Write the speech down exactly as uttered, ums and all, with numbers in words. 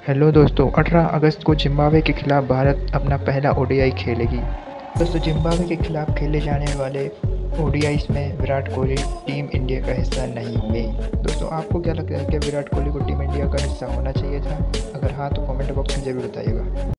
Hello दोस्तों, अठारह अगस्त को जिम्बाब्वे के खिलाफ भारत अपना पहला ओडीआई खेलेगी। दोस्तों, जिम्बाब्वे के खिलाफ खेले जाने वाले ओडीआईस में विराट कोहली टीम इंडिया का हिस्सा नहीं होंगे। दोस्तों, आपको क्या लगता है कि विराट कोहली को टीम इंडिया का हिस्सा होना चाहिए था? अगर हाँ तो कमेंट बॉक्स में जरूर बताइएगा।